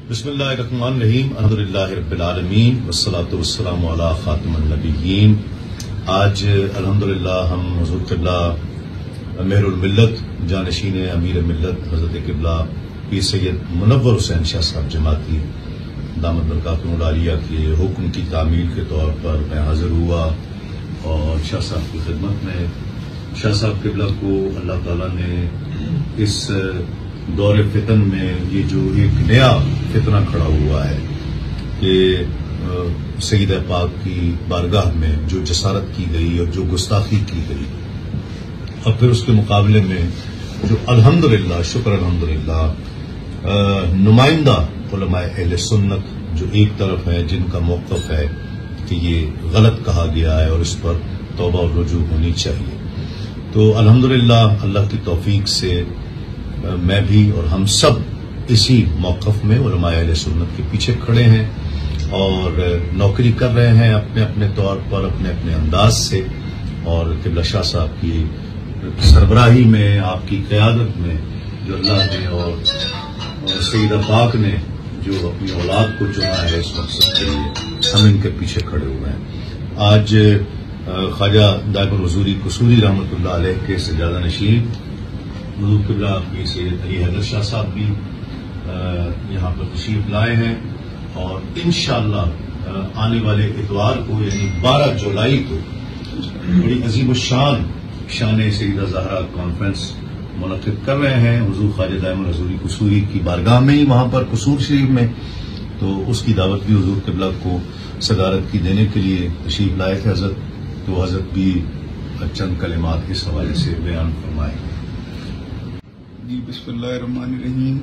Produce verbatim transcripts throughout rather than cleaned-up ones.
بسم اللہ الرحمن الرحیم الحمدللہ رب العالمین والصلاة والسلام علی خاتم النبیین۔ آج الحمدللہ ہم حضور قبلہ مہر الملت جانشین امیر ملت حضرت قبلہ پیر سید منور حسین شاہ صاحب جماعتی دامت برکاتہ العالیہ کے حکم کی تعمیل کے طور پر میں حاضر ہوا اور شاہ صاحب کی خدمت میں شاہ صاحب قبلہ کو اللہ تعالیٰ نے اس دور فتن میں یہ جو ایک نیا فتنہ کھڑا ہوا ہے کہ سید پاک کی بارگاہ میں جو جسارت کی گئی اور جو گستاخی کی گئی اور پھر اس کے مقابلے میں جو الحمدللہ شکر الحمدللہ نمائندہ علماء اہل سنت جو ایک طرف ہیں جن کا موقف ہے کہ یہ غلط کہا گیا ہے اور اس پر توبہ اور رجوع ہونی چاہیے، تو الحمدللہ اللہ کی توفیق سے میں بھی اور ہم سب اسی موقف میں علماء اہل سنت کے پیچھے کھڑے ہیں اور نوکری کر رہے ہیں اپنے اپنے طور پر اپنے اپنے انداز سے، اور قبلہ شاہ صاحب کی سربراہی میں آپ کی قیادت میں جو اللہ نے اور سیدہ پاک نے جو اپنی اولاد کو چنا ہے اس مقصد کے لیے ہم ان کے پیچھے کھڑے ہوئے ہیں۔ آج خواجہ دائم الحضوری قصوری رحمۃ اللہ علیہ کے سجادہ نشین حضور قبلہ پیر سید علی حیدر شاہ صاحب بھی یہاں پر تشریف لائے ہیں اور انشاءاللہ آنے والے اتوار کو یعنی بارہ جولائی کو بڑی عظیم الشان شان سیدہ زہرا کانفرنس منعقد کر رہے ہیں حضور خواجہ دائم الحضوری قصوری کی بارگاہ میں ہی وہاں پر قصور شریف میں، تو اس کی دعوت بھی حضور قبلہ کو صدارت کی دینے کے لیے تشریف لائے تھے حضرت، تو حضرت بھی چند کلمات اس حوالے سے بیان فرمائے۔ جی بسم اللہ الرحمن الرحیم۔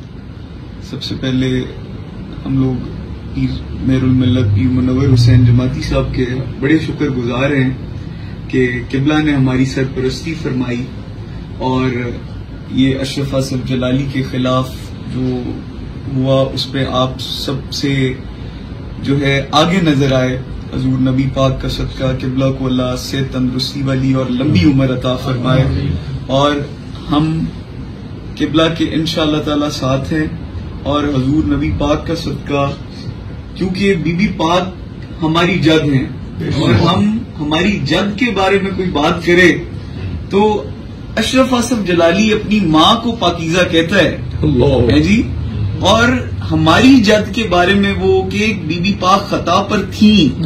سب سے پہلے ہم لوگ پیر مہر الملت پیر منور حسین جماعتی صاحب کے بڑے شکر گزار ہیں کہ قبلہ نے ہماری سرپرستی فرمائی اور یہ اشرف آصف جلالی کے خلاف جو ہوا اس پہ آپ سب سے جو ہے آگے نظر آئے۔ حضور نبی پاک کا صدقہ قبلہ کو اللہ سے تندرستی والی اور لمبی عمر عطا فرمائے، اور ہم قبلہ کے انشاءاللہ تعالی ساتھ ہیں، اور حضور نبی پاک کا صدقہ کیونکہ بی بی پاک ہماری جد ہیں اور ہم ہماری جد کے بارے میں کوئی بات کرے تو اشرف آصف جلالی اپنی ماں کو پاکیزہ کہتا ہے جی، اور ہماری جد کے بارے میں وہ کہ بی بی پاک خطا پر تھیں،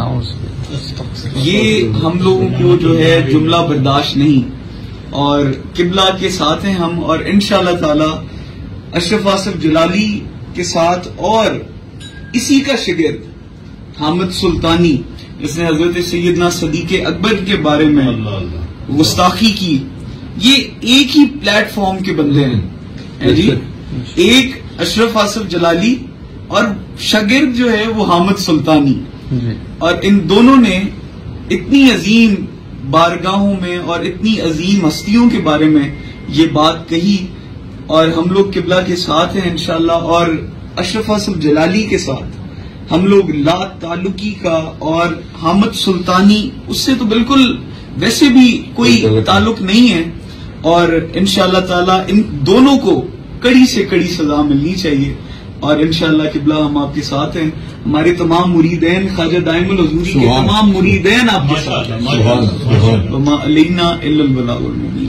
یہ ہم لوگوں کو جو ہے جملہ برداشت نہیں، اور قبلہ کے ساتھ ہیں ہم، اور انشاءاللہ تعالی اشرف آصف جلالی کے ساتھ اور اسی کا شاگرد حامد سلطانی جس نے حضرت سیدنا صدیق اکبر کے بارے میں گستاخی کی، یہ ایک ہی پلیٹ فارم کے بندے ہیں جی، ایک اشرف آصف جلالی اور شاگرد جو ہے وہ حامد سلطانی، اور ان دونوں نے اتنی عظیم بارگاہوں میں اور اتنی عظیم ہستیوں کے بارے میں یہ بات کہی، اور ہم لوگ قبلہ کے ساتھ ہیں انشاءاللہ، اور اشرف آصف جلالی کے ساتھ ہم لوگ لا تعلقی کا، اور حامد سلطانی اس سے تو بالکل ویسے بھی کوئی تعلق نہیں ہے، اور انشاءاللہ تعالی ان دونوں کو کڑی سے کڑی سزا ملنی چاہیے، اور انشاءاللہ قبلہ ہم آپ کے ساتھ ہیں، ہمارے تمام مریدین خواجہ دائم الحضوری کے تمام مریدین آپ کے ساتھ ہیں، وما علینا الا البلاغ المبین۔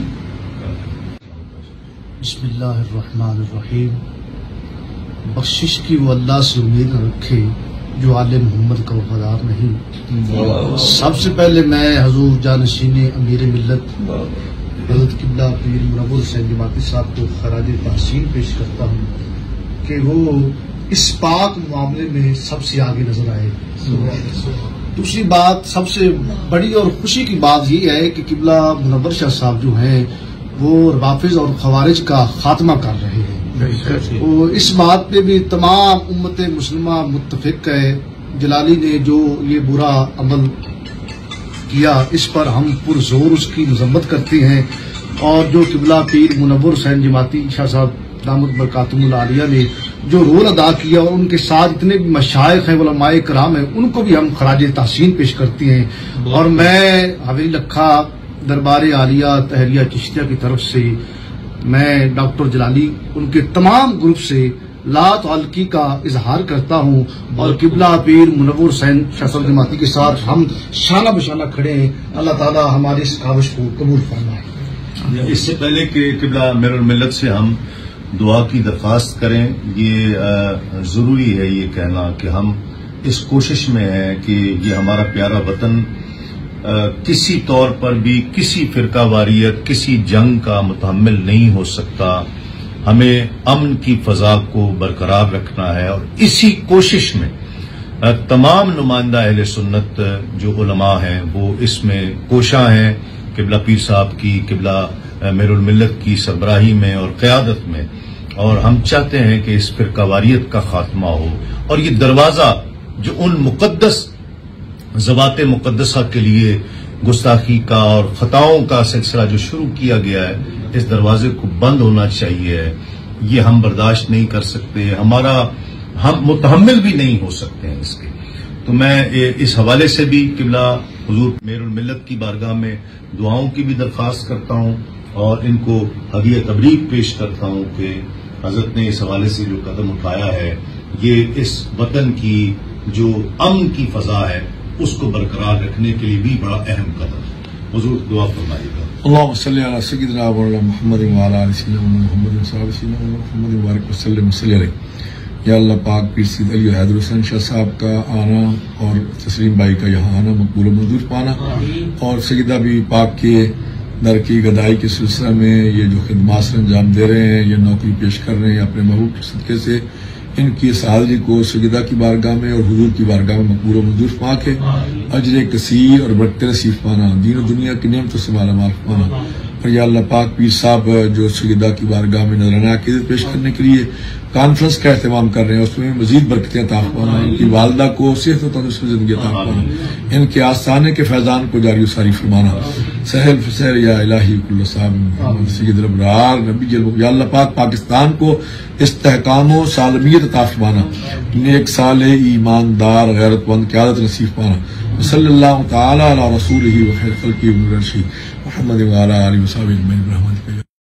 بسم اللہ الرحمن الرحیم۔ بخشش کی وہ اللہ سے امید نہ رکھے جو آل محمد کا وفادار نہیں۔ سب سے پہلے میں حضور جانشین امیر ملت حضرت قبلہ پیر منور حسین جماعتی صاحب کو خراج تحسین پیش کرتا ہوں کہ وہ اس پاک معاملے میں سب سے آگے نظر آئے۔ دوسری بات سب سے بڑی اور خوشی کی بات یہ ہے کہ قبلہ منور شاہ صاحب جو ہیں وہ روافض اور خوارج کا خاتمہ کر رہے ہیں، وہ اس بات پہ بھی تمام امت مسلمہ متفق ہے۔ جلالی نے جو یہ برا عمل کیا اس پر ہم پرزور اس کی مذمت کرتے ہیں، اور جو قبلہ پیر منور حسین جماعتی شاہ صاحب دامت برکاتہ العالیہ نے جو رول ادا کیا اور ان کے ساتھ اتنے بھی مشائخ ہیں علماء کرام ہیں ان کو بھی ہم خراج تحسین پیش کرتے ہیں، اور میں حویلی لکھا دربار عالیہ تحلیہ چشتیہ کی طرف سے میں ڈاکٹر جلالی ان کے تمام گروپ سے لا تعلقی کا اظہار کرتا ہوں اور قبلہ پیر منور حسین شاہ صاحب جماعتی کے ساتھ ہم شانہ بشانہ کھڑے ہیں. اللہ تعالی ہماری اس کاوش کو قبول فرمائے. اس سے پہلے کہ قبلہ میر الملت سے ہم دعا کی درخواست کریں، یہ ضروری ہے یہ کہنا کہ ہم اس کوشش میں ہیں کہ یہ ہمارا پیارا وطن کسی طور پر بھی کسی فرقہ واریت، کسی جنگ کا متحمل نہیں ہو سکتا. ہمیں امن کی فضا کو برقرار رکھنا ہے اور اسی کوشش میں تمام نمائندہ اہل سنت جو علماء ہیں وہ اس میں کوشاں ہیں، قبلہ پیر صاحب کی، قبلہ میر الملت کی سربراہی میں اور قیادت میں. اور ہم چاہتے ہیں کہ اس فرقہ واریت کا خاتمہ ہو اور یہ دروازہ جو ان مقدس ذوات مقدسہ کے لیے گستاخی کا اور خطاؤں کا سلسلہ جو شروع کیا گیا ہے، اس دروازے کو بند ہونا چاہیے. یہ ہم برداشت نہیں کر سکتے، ہمارا ہم متحمل بھی نہیں ہو سکتے ہیں اس کے. تو میں اس حوالے سے بھی قبلہ حضور میر الملت کی بارگاہ میں دعاؤں کی بھی درخواست کرتا ہوں اور ان کو ہدیہ تبریک پیش کرتا ہوں کہ حضرت نے اس حوالے سے جو قدم اٹھایا ہے یہ اس وطن کی جو امن کی فضا ہے اس کو برقرار رکھنے کے لیے بھی بڑا اہم قدم ہے. حضور دعا فرمائیے گا. اللهم صل على سيدنا مولانا محمد وعلى ال سيدنا محمد وصحبه سيدنا محمد وبارك وسلم وصلی علیہ. یا اللہ پاک پیر سید علی حیدر حسین شاہ صاحب کا آنا اور تسلیم بھائی کا یہاں آنا مقبول و منظور پانا، اور سیدہ بھی پاک کے در کی گدائی کے سلسلہ میں یہ جو خدمات سے انجام دے رہے ہیں، یہ نوکری پیش کر رہے ہیں اپنے محبوب کے صدقے سے، ان کی اس حاضری کو سیدہ کی بارگاہ میں اور حضور کی بارگاہ میں مقبول و منظور پا کے اجر کثیر اور بڑھتے نصیب پانا، دین و دنیا کی نعمتوں سے مالا مال پانا. اور یا اللہ پاک پیر صاحب جو سیدہ کی بارگاہ میں نذرانہ عقیدت پیش کرنے کے لیے کانفرنس کا اہتمام کر رہے ہیں، اس میں مزید برکتیں عطا فرمانا، ان کی والدہ کو صحت و تندرست میں زندگی عطا فرمانا، ان کے آستانے کے فیضان کو جاری و ساری فرمانا. سہل فسیر یا الہی کل صاحب محمد سید الابرار نبی جل. یا اللہ پاک پاکستان کو استحکام و سالمیت عطا فرمانا، نیک صالح ایماندار غیرت مند قیادت نصیب پانا. صلی اللہ تعالی علی رسولہ و خیر خلقہ محمد وعلی آلہ وصحبہ اجمعین.